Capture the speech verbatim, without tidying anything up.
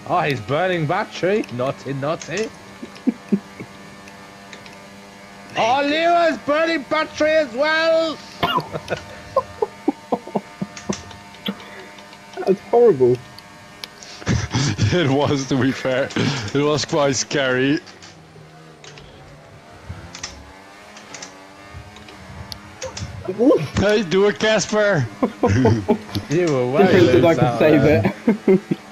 Oh, he's burning battery. Naughty, naughty. Oh, Lero's burning battery as well. That's horrible. It was, to be fair. It was quite scary. Hey, do it, Kaspar! You were way Difference is I loose can out save there. it.